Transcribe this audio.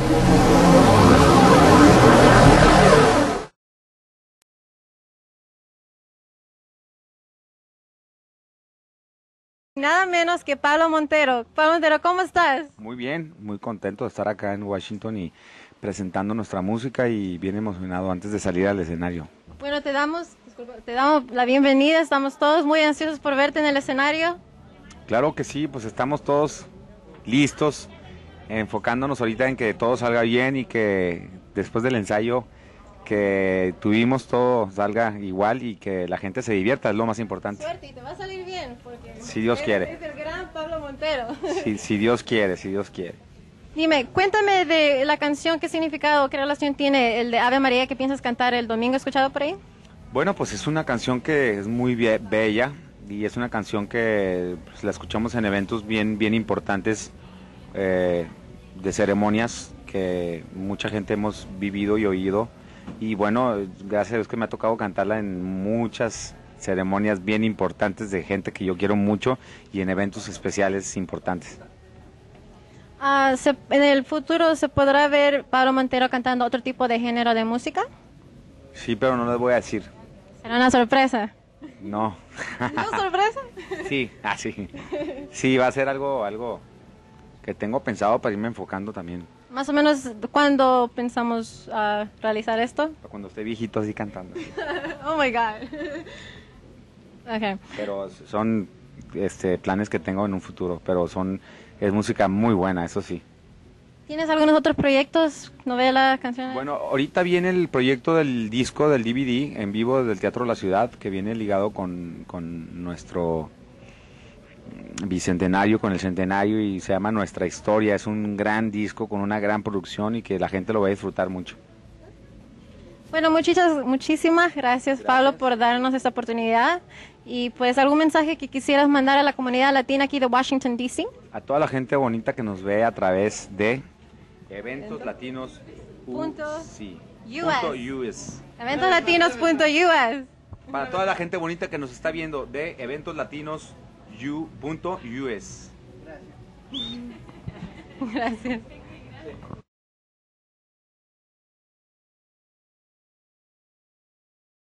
Nada menos que Pablo Montero. Pablo Montero, ¿cómo estás? Muy bien, muy contento de estar acá en Washington y presentando nuestra música y bien emocionado antes de salir al escenario. Bueno, te damos la bienvenida. Estamos todos muy ansiosos por verte en el escenario. Claro que sí, pues estamos todos listos, enfocándonos ahorita en que todo salga bien y que después del ensayo que tuvimos todo salga igual y que la gente se divierta, es lo más importante. Suerte y te va a salir bien, porque Si Dios quiere. es el gran Pablo Montero. Si Dios quiere, si Dios quiere. Dime, cuéntame de la canción, qué significado, qué relación tiene el de Ave María que piensas cantar el domingo, ¿escuchado por ahí? Bueno, pues es una canción que es muy bella y es una canción que pues, la escuchamos en eventos bien importantes de ceremonias que mucha gente hemos vivido y oído. Y bueno, gracias a Dios que me ha tocado cantarla en muchas ceremonias bien importantes de gente que yo quiero mucho y en eventos especiales importantes. ¿En el futuro se podrá ver Pablo Montero cantando otro tipo de género de música? Sí, pero no les voy a decir. ¿Será una sorpresa? No. ¿No sorpresa? Sí, así. Sí, va a ser algo que tengo pensado para irme enfocando también. Más o menos, ¿cuándo pensamos realizar esto? Cuando esté viejito así cantando. Oh my God. Okay. Pero son planes que tengo en un futuro, pero es música muy buena, eso sí. ¿Tienes algunos otros proyectos, novelas, canciones? Bueno, ahorita viene el proyecto del disco del DVD en vivo del Teatro La Ciudad, que viene ligado con nuestro bicentenario, con el centenario, y se llama Nuestra Historia. Es un gran disco con una gran producción y que la gente lo va a disfrutar mucho. Bueno, muchísimas gracias, Pablo, por darnos esta oportunidad. Y pues, ¿algún mensaje que quisieras mandar a la comunidad latina aquí de Washington, D.C.? A toda la gente bonita que nos ve a través de Eventos Latinos US. Eventoslatinos.us. Para toda la gente bonita que nos está viendo de Eventos Latinos U.US. Gracias.